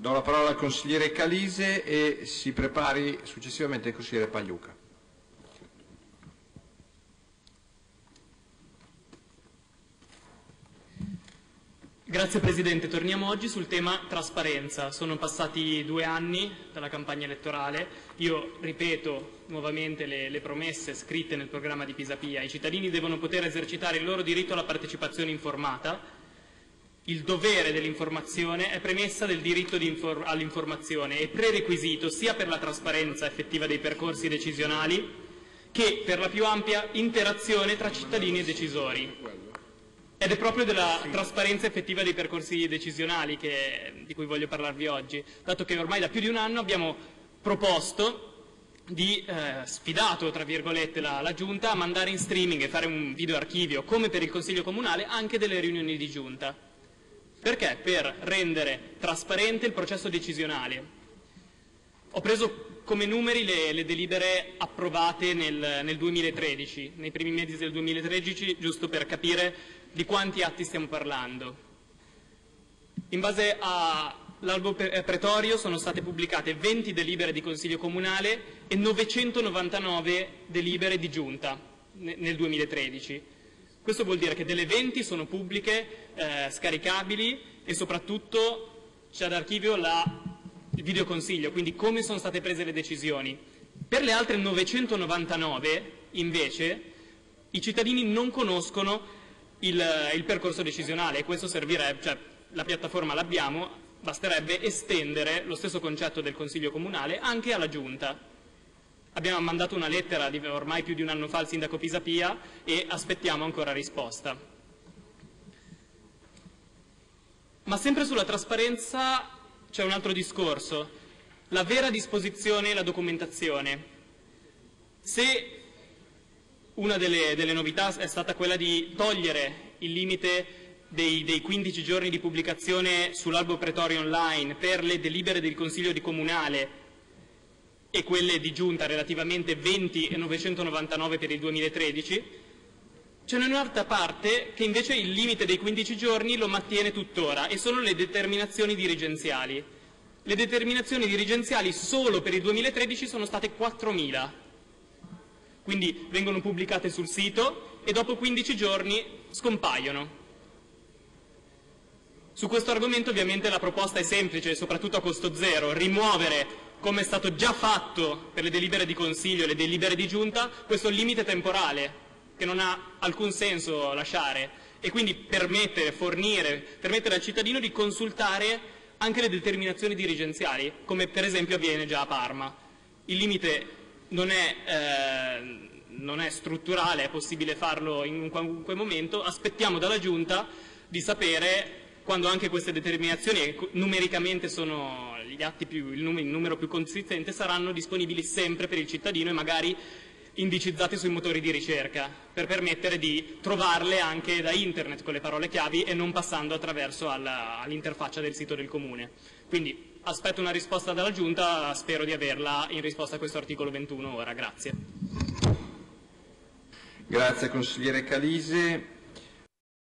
Do la parola al consigliere Calise e si prepari successivamente il consigliere Pagliuca. Grazie Presidente, torniamo oggi sul tema trasparenza. Sono passati 2 anni dalla campagna elettorale, io ripeto nuovamente le promesse scritte nel programma di Pisapia. I cittadini devono poter esercitare il loro diritto alla partecipazione informata, il dovere dell'informazione è premessa del diritto all'informazione e prerequisito sia per la trasparenza effettiva dei percorsi decisionali che per la più ampia interazione tra cittadini e decisori. Ed è proprio della trasparenza effettiva dei percorsi decisionali di cui voglio parlarvi oggi, dato che ormai da più di un anno abbiamo proposto sfidato, tra virgolette, la Giunta a mandare in streaming e fare un video archivio, come per il Consiglio Comunale, anche delle riunioni di Giunta. Perché? Per rendere trasparente il processo decisionale. Ho preso come numeri le delibere approvate nel 2013, nei primi mesi del 2013, giusto per capire di quanti atti stiamo parlando. In base all'albo pretorio sono state pubblicate 20 delibere di Consiglio Comunale e 999 delibere di Giunta nel 2013. Questo vuol dire che delle 20 sono pubbliche, scaricabili e soprattutto c'è ad archivio il videoconsiglio, quindi come sono state prese le decisioni. Per le altre 999 invece i cittadini non conoscono il percorso decisionale e questo servirebbe, cioè la piattaforma l'abbiamo, basterebbe estendere lo stesso concetto del Consiglio Comunale anche alla Giunta. Abbiamo mandato una lettera ormai più di un anno fa al sindaco Pisapia e aspettiamo ancora risposta. Ma sempre sulla trasparenza c'è un altro discorso, la vera disposizione e la documentazione. Se una delle novità è stata quella di togliere il limite dei 15 giorni di pubblicazione sull'albo pretorio online per le delibere del Consiglio di Comunale e quelle di Giunta relativamente 20 e 999 per il 2013, c'è un'altra parte che invece il limite dei 15 giorni lo mantiene tuttora e sono le determinazioni dirigenziali. Le determinazioni dirigenziali solo per il 2013 sono state 4.000. Quindi vengono pubblicate sul sito e dopo 15 giorni scompaiono. Su questo argomento ovviamente la proposta è semplice e soprattutto a costo zero, rimuovere, come è stato già fatto per le delibere di Consiglio e le delibere di Giunta, questo limite temporale che non ha alcun senso lasciare e quindi permettere al cittadino di consultare anche le determinazioni dirigenziali, come per esempio avviene già a Parma. Il limite non è strutturale, è possibile farlo in qualunque momento, aspettiamo dalla Giunta di sapere quando anche queste determinazioni, numericamente sono gli atti il numero più consistente, saranno disponibili sempre per il cittadino e magari indicizzate sui motori di ricerca, per permettere di trovarle anche da internet con le parole chiavi e non passando attraverso all'interfaccia del sito del Comune. Quindi aspetto una risposta dalla Giunta, spero di averla in risposta a questo articolo 21 ora. Grazie. Grazie consigliere Calise.